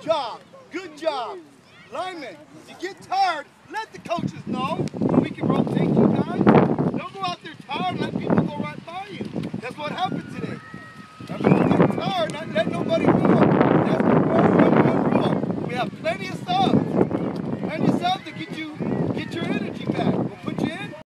job. Good job. Linemen, if you get tired, let the coaches know so we can rotate you guys. Don't go out there tired and let people go right by you. That's what happens.